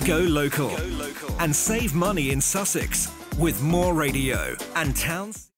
Go local and save money in Sussex with more radio and towns.